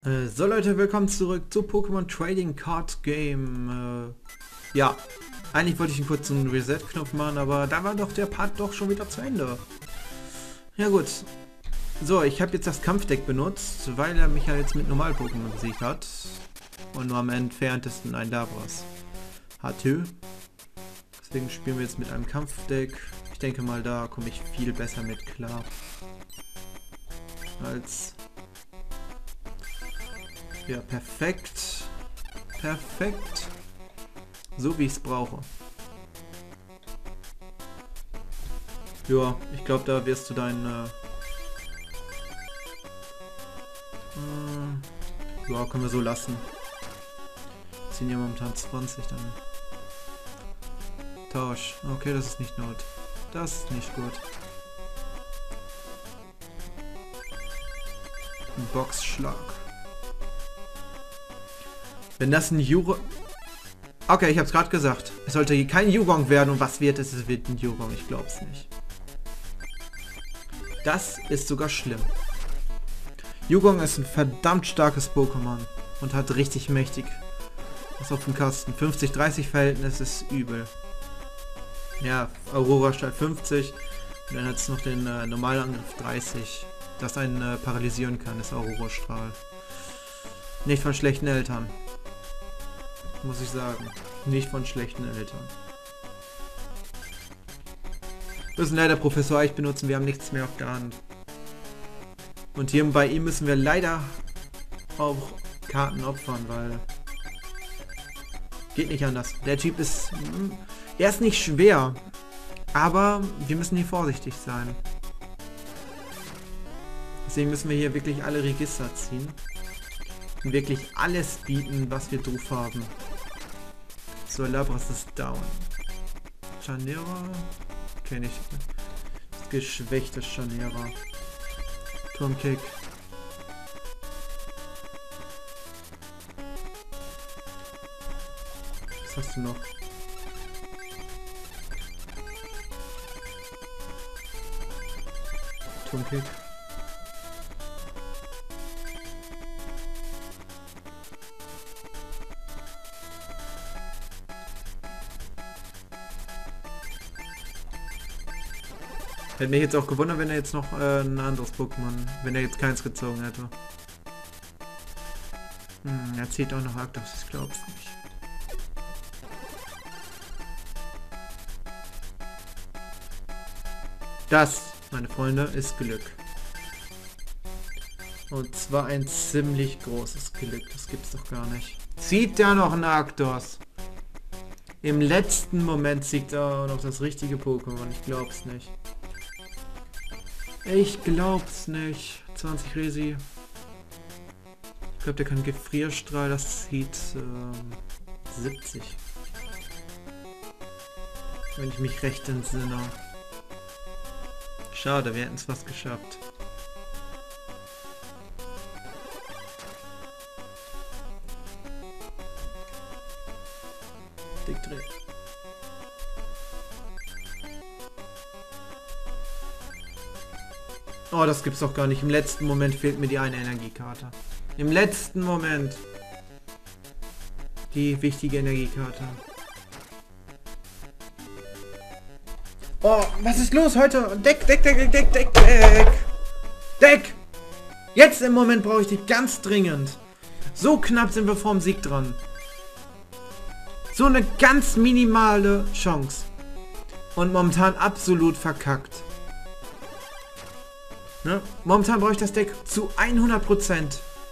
So Leute, willkommen zurück zu Pokémon Trading Card Game. Ja, eigentlich wollte ich einen kurzen Reset-Knopf machen, aber da war doch der Part doch schon wieder zu Ende. Ja gut. So, ich habe jetzt das Kampfdeck benutzt, weil er mich ja jetzt mit Normal-Pokémon besiegt hat. Und nur am entferntesten ein Labras hatte. Deswegen spielen wir jetzt mit einem Kampfdeck. Ich denke mal, da komme ich viel besser mit klar. Als... Ja, perfekt. Perfekt. So wie ich es brauche. Ja, ich glaube, da wirst du dein... ja, können wir so lassen. Ziehen ja momentan 20, dann... Tausch. Okay, das ist nicht not. Das ist nicht gut. Ein Boxschlag. Wenn das ein Juro... Okay, ich hab's gerade gesagt. Es sollte hier kein Yugong werden. Und was wird es? Es wird ein Yugong. Ich glaub's nicht. Das ist sogar schlimm. Yugong ist ein verdammt starkes Pokémon. Und hat richtig mächtig was auf dem Kasten. 50-30 Verhältnis ist übel. Ja, Aurora statt 50. Und dann hat es noch den Normalangriff 30. Das einen paralysieren kann, ist Aurora-Strahl. Nicht von schlechten Eltern. Muss ich sagen. Nicht von schlechten Eltern. Wir müssen leider Professor Eich benutzen, wir haben nichts mehr auf der Hand. Und hier bei ihm müssen wir leider auch Karten opfern, weil... Geht nicht anders. Der Typ ist... Er ist nicht schwer, aber wir müssen hier vorsichtig sein. Deswegen müssen wir hier wirklich alle Register ziehen. Und wirklich alles bieten, was wir drauf haben. So, Labras ist down. Chanera? Kenne ich. Das geschwächte Chanera. Turmkick. Was hast du noch? Turmkick. Hätte mich jetzt auch gewundert, wenn er jetzt noch ein anderes Pokémon, wenn er jetzt keins gezogen hätte. Er zieht auch noch Arktos, ich glaub's nicht. Das, meine Freunde, ist Glück. Und zwar ein ziemlich großes Glück, das gibt's doch gar nicht. Zieht er noch ein Arktos? Im letzten Moment zieht er noch das richtige Pokémon, ich glaub's nicht. Ich glaub's nicht. 20 Resi. Ich glaube, der kann Gefrierstrahl, das zieht 70. Wenn ich mich recht entsinne. Schade, wir hätten es fast geschafft. Dick Dreh. Oh, das gibt's doch gar nicht. Im letzten Moment fehlt mir die eine Energiekarte. Im letzten Moment. Die wichtige Energiekarte. Oh, was ist los heute? Deck, Deck, Deck, Deck, Deck, Deck. Deck! Jetzt im Moment brauche ich dich ganz dringend. So knapp sind wir vorm Sieg dran. So eine ganz minimale Chance. Und momentan absolut verkackt. Ne? Momentan brauche ich das Deck zu 100%.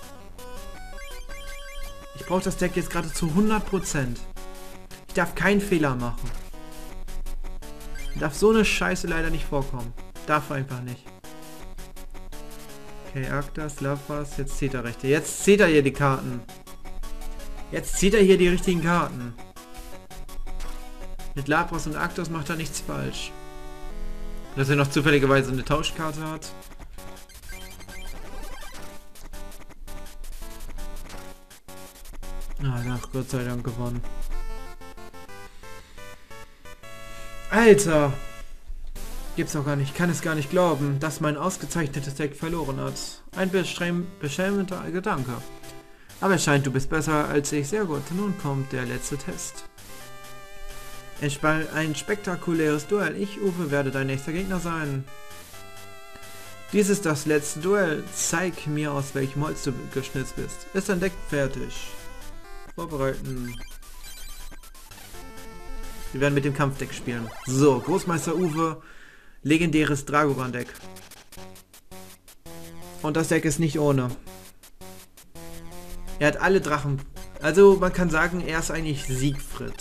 Ich brauche das Deck jetzt gerade zu 100%. Ich darf keinen Fehler machen. Darf so eine Scheiße leider nicht vorkommen. Darf einfach nicht. Okay, Arktos, Labras, jetzt zieht er rechte. Jetzt zieht er hier die Karten. Jetzt zieht er hier die richtigen Karten. Mit Labras und Arktos macht er nichts falsch. Dass er noch zufälligerweise eine Tauschkarte hat. Ach, Gott sei Dank gewonnen. Alter! Gibt's doch gar nicht. Ich kann es gar nicht glauben, dass mein ausgezeichnetes Deck verloren hat. Ein beschämender Gedanke. Aber es scheint, du bist besser als ich. Sehr gut. Nun kommt der letzte Test. Ein spektakuläres Duell. Ich, Uwe, werde dein nächster Gegner sein. Dies ist das letzte Duell. Zeig mir, aus welchem Holz du geschnitzt bist. Ist dein Deck fertig? Vorbereiten. Wir werden mit dem Kampfdeck spielen. So, Großmeister Uwe. Legendäres Dragoran-Deck. Und das Deck ist nicht ohne. Er hat alle Drachen. Also man kann sagen, er ist eigentlich Siegfried.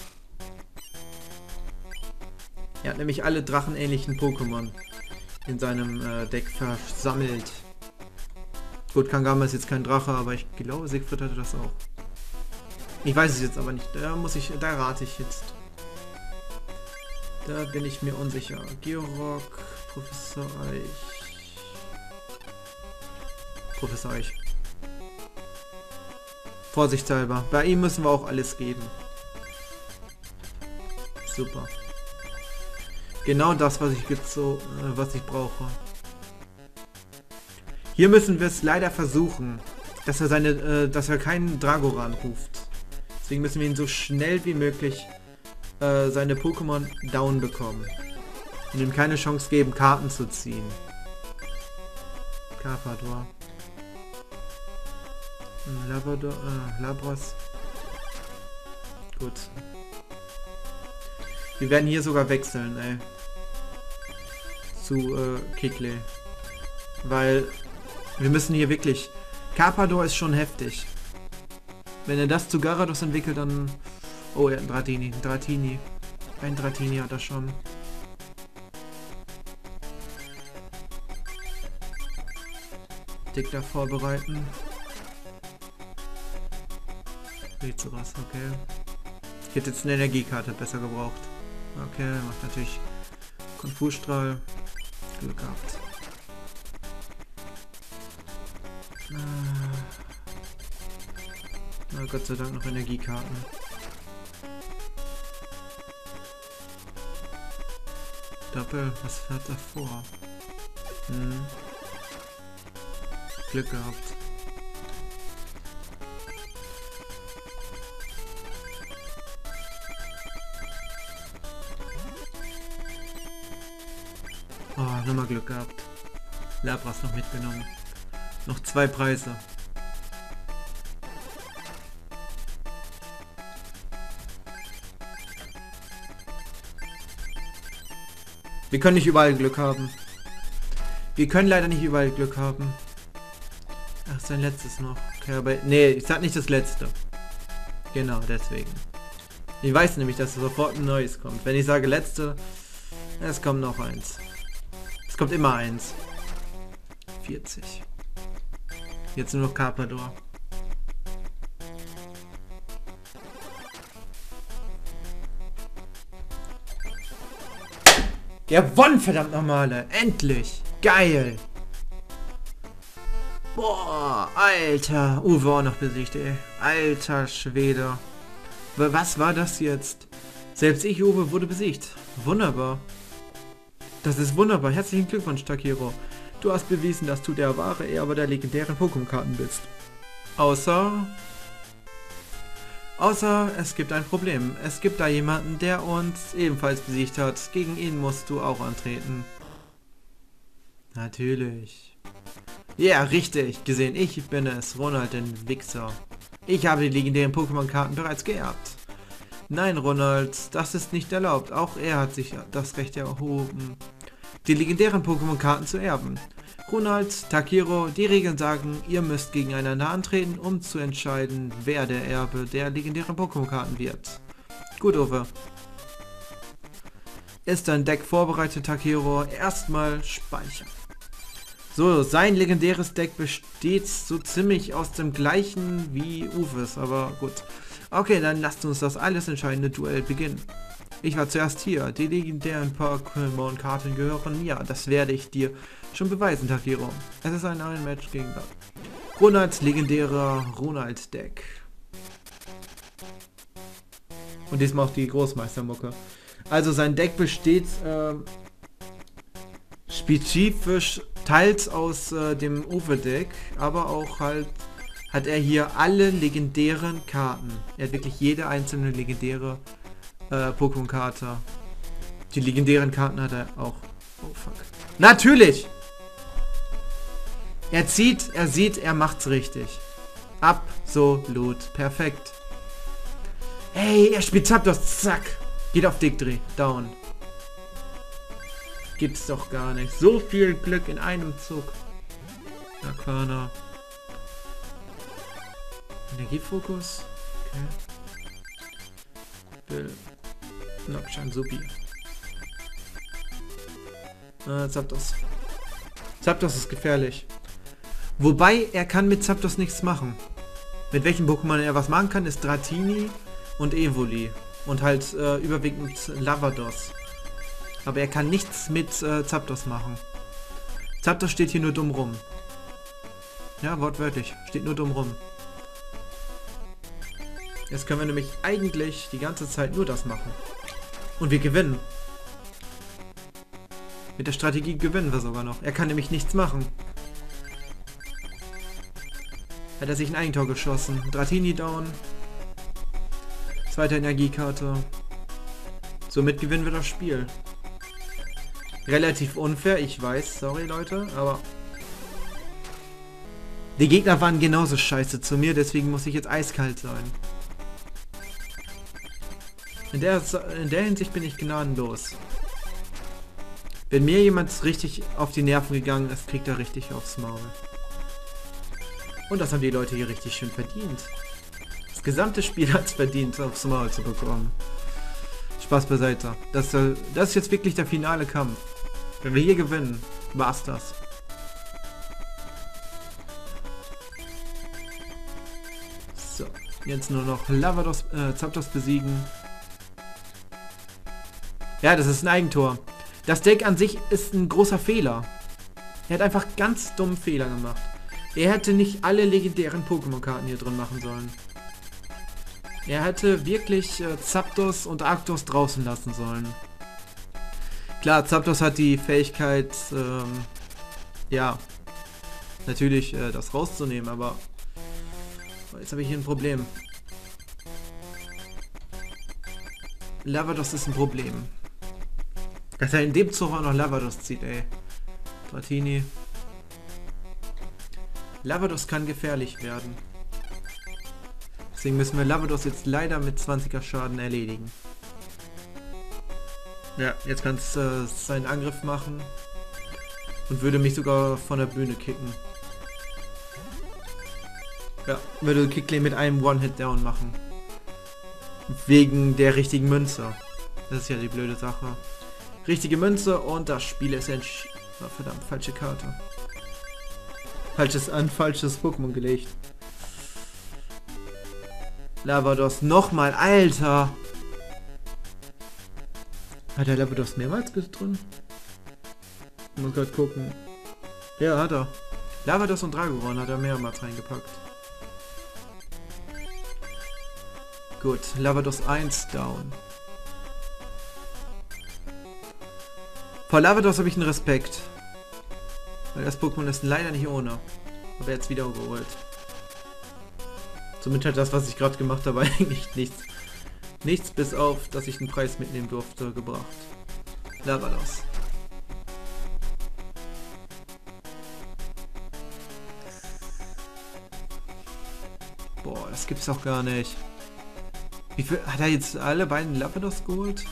Er hat nämlich alle drachenähnlichen Pokémon in seinem Deck versammelt. Gut, Kangama ist jetzt kein Drache, aber ich glaube, Siegfried hatte das auch. Ich weiß es jetzt aber nicht. Da rate ich jetzt. Da bin ich mir unsicher. Georg, Professor Eich. Professor Eich. Vorsichtshalber. Bei ihm müssen wir auch alles geben. Super. Genau das, was ich brauche. Hier müssen wir es leider versuchen, dass er keinen Dragoran ruft. Deswegen müssen wir ihn so schnell wie möglich seine Pokémon down bekommen. Und ihm keine Chance geben, Karten zu ziehen. Carpador. Labras. Gut. Wir werden hier sogar wechseln, ey. Zu Kikle. Weil wir müssen hier wirklich... Carpador ist schon heftig. Wenn er das zu Gyarados entwickelt, dann... Oh, er hat einen Dratini. Ein Dratini hat er schon. Dick da vorbereiten. Rizeras, okay. Ich hätte jetzt eine Energiekarte besser gebraucht. Okay, macht natürlich Konfusstrahl. Glück gehabt. Na, Gott sei Dank noch Energiekarten. Doppel, was hat er vor? Glück gehabt. Oh, nochmal Glück gehabt. Labras noch mitgenommen. Noch 2 Preise. Wir können nicht überall Glück haben. Wir können leider nicht überall Glück haben. Ach, sein letztes noch. Okay, aber... Nee, ich sag nicht das letzte. Genau, deswegen. Ich weiß nämlich, dass sofort ein neues kommt. Wenn ich sage letzte, es kommt noch eins. Es kommt immer eins. 40. Jetzt nur noch Carpador. Gewonnen, verdammt nochmal. Endlich. Geil. Boah, Alter. Uwe auch noch besiegt, ey. Alter Schwede. Was war das jetzt? Selbst ich, Uwe, wurde besiegt. Wunderbar. Das ist wunderbar. Herzlichen Glückwunsch, Takiro. Du hast bewiesen, dass du der wahre Erbe der legendären Pokémon-Karten bist. Außer es gibt ein Problem. Es gibt da jemanden, der uns ebenfalls besiegt hat. Gegen ihn musst du auch antreten. Natürlich. Ja, richtig. Gesehen, ich bin es, Ronald, den Wichser. Ich habe die legendären Pokémon-Karten bereits geerbt. Nein, Ronald, das ist nicht erlaubt. Auch er hat sich das Recht erhoben, die legendären Pokémon-Karten zu erben. Ronald, Takiro, die Regeln sagen, ihr müsst gegeneinander antreten, um zu entscheiden, wer der Erbe der legendären Pokémon-Karten wird. Gut, Uwe. Ist dein Deck vorbereitet, Takiro? Erstmal speichern. So, sein legendäres Deck besteht so ziemlich aus dem gleichen wie Uwes, aber gut. Okay, dann lasst uns das alles entscheidende Duell beginnen. Ich war zuerst hier. Die legendären Pokémon-Karten gehören mir. Das werde ich dir schon beweisen, Takiro. Es ist ein Match gegen Ronalds legendärer Ronald-Deck. Und diesmal auch die Großmeistermucke. Also sein Deck besteht spezifisch teils aus dem Uwe-Deck, aber auch halt hat er hier alle legendären Karten. Er hat wirklich jede einzelne legendäre Pokémon-Karte. Die legendären Karten hat er auch. Oh fuck. Natürlich! Er zieht, er sieht, er macht's richtig. Absolut. Perfekt. Hey, er spielt Zapdos. Zack. Geht auf Dickdreh. Down. Gibt's doch gar nicht. So viel Glück in einem Zug. Aquana. Energiefokus. Okay. Bill. Nokshan Supi. Zapdos. Zapdos ist gefährlich. Wobei, er kann mit Zapdos nichts machen. Mit welchen Pokémon er was machen kann, ist Dratini und Evoli. Und halt überwiegend Lavados. Aber er kann nichts mit Zapdos machen. Zapdos steht hier nur dumm rum. Ja, wortwörtlich. Steht nur dumm rum. Jetzt können wir nämlich eigentlich die ganze Zeit nur das machen. Und wir gewinnen. Mit der Strategie gewinnen wir sogar noch. Er kann nämlich nichts machen. Hat er sich ein Eigentor geschossen. Dratini down. Zweite Energiekarte. Somit gewinnen wir das Spiel. Relativ unfair, ich weiß. Sorry, Leute, aber... Die Gegner waren genauso scheiße zu mir, deswegen muss ich jetzt eiskalt sein. In der Hinsicht bin ich gnadenlos. Wenn mir jemand richtig auf die Nerven gegangen ist, kriegt er richtig aufs Maul. Und das haben die Leute hier richtig schön verdient. Das gesamte Spiel hat es verdient, aufs Maul zu bekommen. Spaß beiseite. Das ist jetzt wirklich der finale Kampf. Wenn wir hier gewinnen, war's das. So, jetzt nur noch Lavados, Zapdos besiegen. Ja, das ist ein Eigentor. Das Deck an sich ist ein großer Fehler. Er hat einfach ganz dummen Fehler gemacht. Er hätte nicht alle legendären Pokémon-Karten hier drin machen sollen. Er hätte wirklich Zapdos und Arctos draußen lassen sollen. Klar, Zapdos hat die Fähigkeit, ja, natürlich das rauszunehmen, aber jetzt habe ich hier ein Problem. Lavados ist ein Problem. Dass er in dem Zug auch noch Lavados zieht, ey. Dratini. Lavados kann gefährlich werden. Deswegen müssen wir Lavados jetzt leider mit 20er Schaden erledigen. Ja, jetzt kann es seinen Angriff machen. Und würde mich sogar von der Bühne kicken. Ja, würde Kicklane mit einem One-Hit-Down machen. Wegen der richtigen Münze. Das ist ja die blöde Sache. Richtige Münze und das Spiel ist entschieden. Oh, verdammt, falsche Karte. Falsches Pokémon gelegt. Lavados nochmal, Alter! Hat der Lavados mehrmals drin? Ich muss gerade gucken. Ja, hat er. Lavados und Dragoran hat er mehrmals reingepackt. Gut, Lavados 1 down. Vor Lavados habe ich einen Respekt. Weil das Pokémon ist leider nicht ohne. Aber jetzt wieder geholt. Somit hat das, was ich gerade gemacht habe, eigentlich nichts. Nichts bis auf, dass ich den Preis mitnehmen durfte, gebracht. Lavados. Boah, das gibt's auch gar nicht. Wie viel hat er jetzt alle beiden Lavados geholt?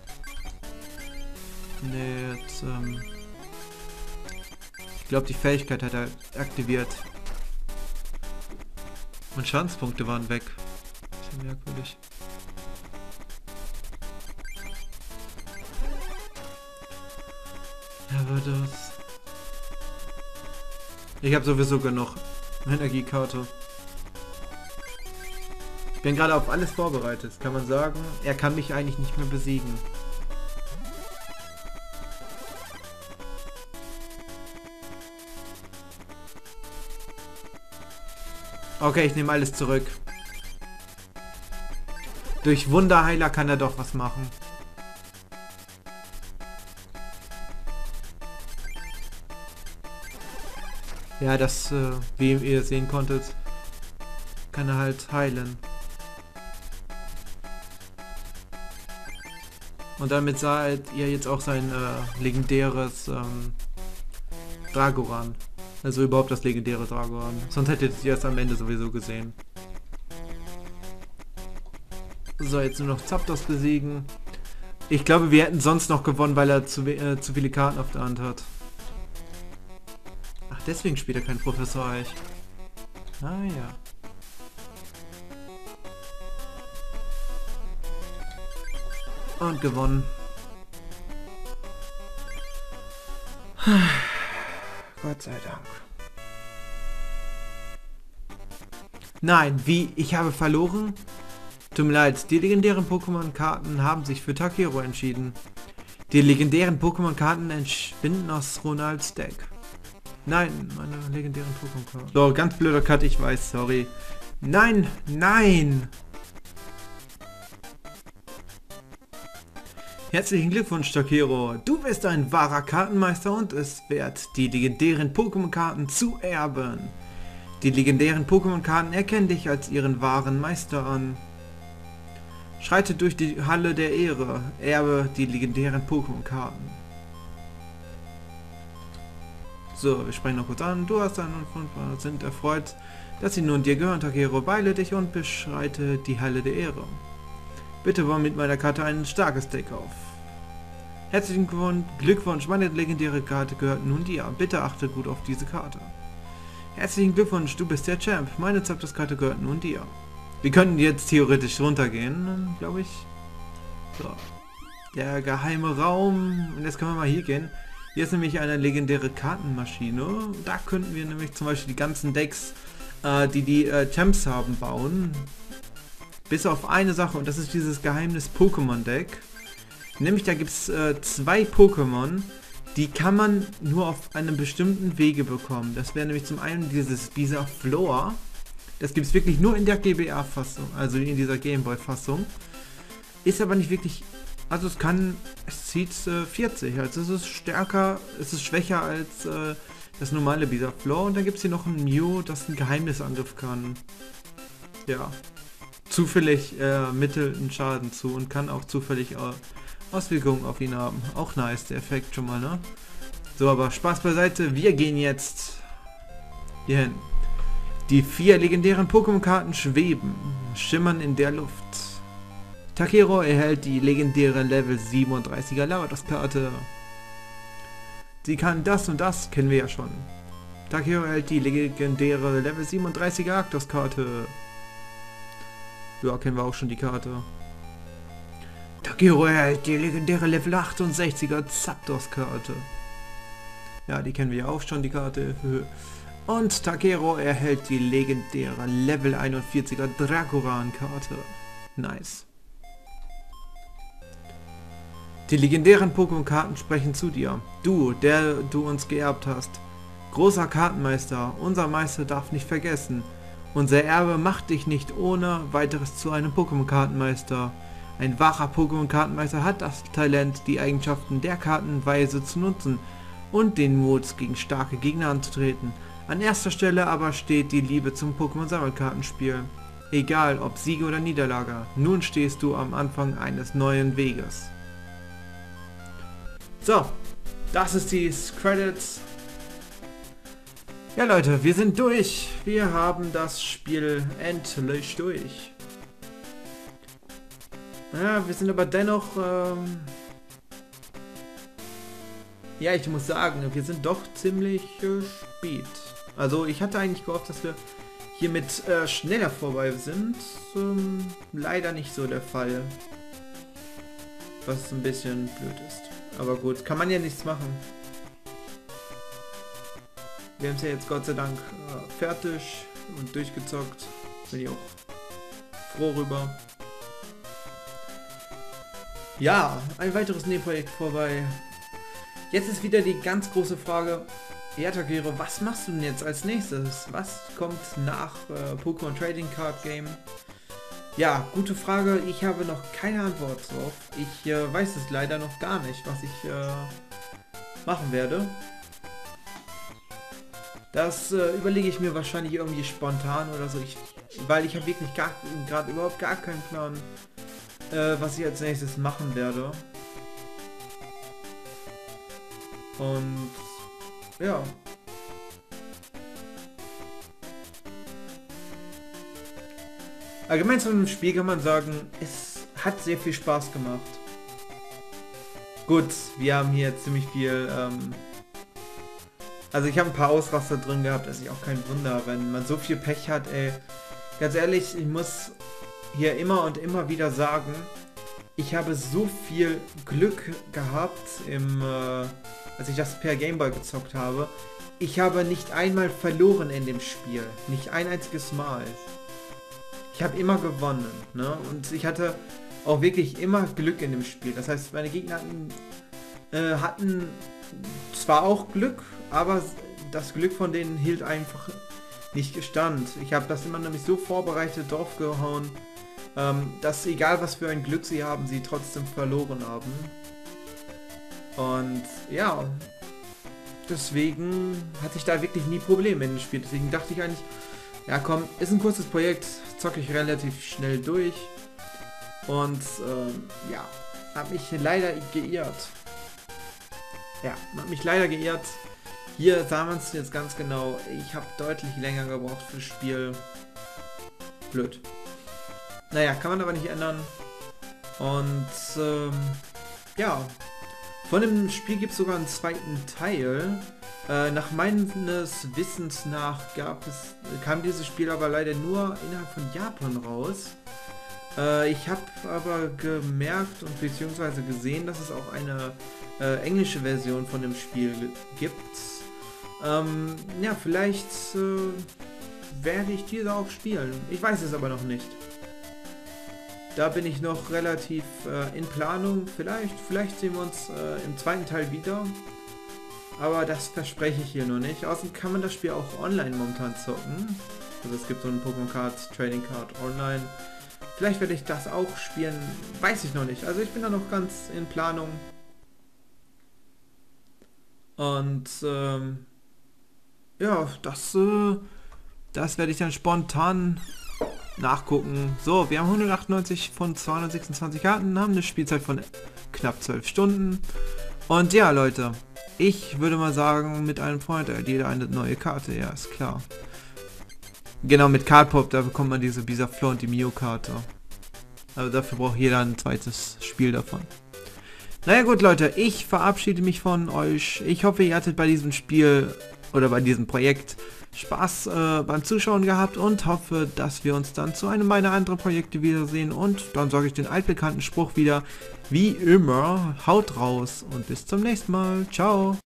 Nee, jetzt, ich glaube, die Fähigkeit hat er aktiviert. Und Schadenspunkte waren weg. Bisschen merkwürdig. Lavados. Ich habe sowieso genug Energiekarte. Ich bin gerade auf alles vorbereitet. Kann man sagen, er kann mich eigentlich nicht mehr besiegen. Okay, ich nehme alles zurück. Durch Wunderheiler kann er doch was machen. Ja, das, wie ihr sehen konntet, kann er halt heilen. Und damit seid ihr jetzt auch sein legendäres Dragoran. Also überhaupt das legendäre Dragoran. Sonst hättet ihr es am Ende sowieso gesehen. So, jetzt nur noch Zapdos besiegen. Ich glaube, wir hätten sonst noch gewonnen, weil er zu viele Karten auf der Hand hat. Ach, deswegen spielt er kein Professor Eich. Ah ja. Und gewonnen. Gott sei Dank. Nein, wie? Ich habe verloren? Tut mir leid, die legendären Pokémon-Karten haben sich für Takiro entschieden. Die legendären Pokémon-Karten entschwinden aus Ronalds Deck. Nein, meine legendären Pokémon-Karten. So, ganz blöder Cut, ich weiß, sorry. Nein, nein! Herzlichen Glückwunsch, Takiro. Du bist ein wahrer Kartenmeister und es wert, die legendären Pokémon-Karten zu erben. Die legendären Pokémon-Karten erkennen dich als ihren wahren Meister an. Schreite durch die Halle der Ehre, erbe die legendären Pokémon-Karten. So, wir sprechen noch kurz an. Du hast einen und sind erfreut, dass sie nun dir gehören, Takiro. Beeile dich und beschreite die Halle der Ehre. Bitte baue mit meiner Karte ein starkes Deck auf. Herzlichen Glückwunsch, meine legendäre Karte gehört nun dir. Bitte achte gut auf diese Karte. Herzlichen Glückwunsch, du bist der Champ. Meine Zapdos-Karte gehört nun dir. Wir könnten jetzt theoretisch runtergehen, glaube ich. So. Der geheime Raum. Und jetzt können wir mal hier gehen. Hier ist nämlich eine legendäre Kartenmaschine. Da könnten wir nämlich zum Beispiel die ganzen Decks, die Champs haben, bauen. Bis auf eine Sache, und das ist dieses Geheimnis-Pokémon-Deck. Nämlich da gibt es 2 Pokémon, die kann man nur auf einem bestimmten Wege bekommen. Das wäre nämlich zum einen dieses Bisaflor. Das gibt es wirklich nur in der GBA-Fassung, also in dieser Gameboy-Fassung. Ist aber nicht wirklich, also es zieht 40, also es ist stärker, es ist schwächer als das normale Bisaflor. Und dann gibt es hier noch ein Mew, das einen Geheimnisangriff kann. Ja. Zufällig mittelt einen Schaden zu und kann auch zufällig Auswirkungen auf ihn haben. Auch nice, der Effekt schon mal, ne? So, aber Spaß beiseite, wir gehen jetzt hier hin. Die 4 legendären Pokémon-Karten schweben, schimmern in der Luft. Takiro erhält die legendäre Level 37er Lavados-Karte. Sie kann das und das, kennen wir ja schon. Takiro erhält die legendäre Level 37er Arctos-Karte. Ja, kennen wir auch schon die Karte. Takiro erhält die legendäre Level 68er Zapdos-Karte. Ja, die kennen wir ja auch schon, die Karte. Und Takiro erhält die legendäre Level 41er Dragoran-Karte. Nice. Die legendären Pokémon-Karten sprechen zu dir. Du, der du uns geerbt hast. Großer Kartenmeister, unser Meister darf nicht vergessen. Unser Erbe macht dich nicht ohne weiteres zu einem Pokémon-Kartenmeister. Ein wahrer Pokémon-Kartenmeister hat das Talent, die Eigenschaften der Karten weise zu nutzen und den Mut, gegen starke Gegner anzutreten. An erster Stelle aber steht die Liebe zum Pokémon-Sammelkartenspiel. Egal ob Siege oder Niederlage, nun stehst du am Anfang eines neuen Weges. So, das ist die Credits. Ja Leute, wir sind durch. Wir haben das Spiel endlich durch. Ja, wir sind aber dennoch... ja, ich muss sagen, wir sind doch ziemlich spät. Also ich hatte eigentlich gehofft, dass wir hiermit schneller vorbei sind. Leider nicht so der Fall. Was ein bisschen blöd ist. Aber gut, kann man ja nichts machen. Wir haben es ja jetzt Gott sei Dank fertig und durchgezockt. Bin ich auch froh rüber. Ja, ein weiteres Nebenprojekt vorbei. Jetzt ist wieder die ganz große Frage. Ja, Takiro, was machst du denn jetzt als nächstes? Was kommt nach Pokémon Trading Card Game? Ja, gute Frage. Ich habe noch keine Antwort drauf. Ich weiß es leider noch gar nicht, was ich machen werde. Das überlege ich mir wahrscheinlich irgendwie spontan oder so. Ich weil ich habe wirklich gerade überhaupt gar keinen Plan, was ich als nächstes machen werde. Und ja. Allgemein zu dem Spiel kann man sagen, es hat sehr viel Spaß gemacht. Gut, wir haben hier ziemlich viel, also ich habe ein paar Ausraster drin gehabt, das ist auch kein Wunder, wenn man so viel Pech hat, ey. Ganz ehrlich, ich muss hier immer und immer wieder sagen, ich habe so viel Glück gehabt, als ich das per Gameboy gezockt habe. Ich habe nicht einmal verloren in dem Spiel, nicht ein einziges Mal. Ich habe immer gewonnen, ne? Und ich hatte auch wirklich immer Glück in dem Spiel. Das heißt, meine Gegner hatten zwar auch Glück, aber das Glück von denen hielt einfach nicht gestand. Ich habe das immer nämlich so vorbereitet draufgehauen, dass egal was für ein Glück sie haben, sie trotzdem verloren haben. Und ja, deswegen hatte ich da wirklich nie Probleme in dem Spiel. Deswegen dachte ich eigentlich, ja komm, ist ein kurzes Projekt, zocke ich relativ schnell durch. Und ja, habe mich leider geirrt. Ja, hat mich leider geirrt. Hier sah man es jetzt ganz genau. Ich habe deutlich länger gebraucht für das Spiel. Blöd. Naja, kann man aber nicht ändern. Und ja, von dem Spiel gibt es sogar einen zweiten Teil. Nach meines Wissens nach kam dieses Spiel aber leider nur innerhalb von Japan raus. Ich habe aber gemerkt und beziehungsweise gesehen, dass es auch eine englische Version von dem Spiel gibt. Ja, vielleicht werde ich diese auch spielen. Ich weiß es aber noch nicht. Da bin ich noch relativ in Planung. Vielleicht sehen wir uns im zweiten Teil wieder. Aber das verspreche ich hier nur nicht. Außerdem kann man das Spiel auch online momentan zocken. Also es gibt so einen Pokémon Card Trading Card online. Vielleicht werde ich das auch spielen. Weiß ich noch nicht. Also ich bin da noch ganz in Planung. Und ja, das werde ich dann spontan nachgucken. So, wir haben 198 von 226 Karten, haben eine Spielzeit von knapp 12 Stunden. Und ja, Leute, ich würde mal sagen, mit einem Freund hat jeder eine neue Karte, ja, ist klar. Genau, mit Cardpop, da bekommt man diese Bisaflor und die Mio-Karte. Also dafür braucht jeder ein zweites Spiel davon. Naja gut, Leute, ich verabschiede mich von euch. Ich hoffe, ihr hattet bei diesem Spiel oder bei diesem Projekt Spaß beim Zuschauen gehabt und hoffe, dass wir uns dann zu einem meiner anderen Projekte wiedersehen. Und dann sage ich den altbekannten Spruch wieder, wie immer, haut raus und bis zum nächsten Mal. Ciao.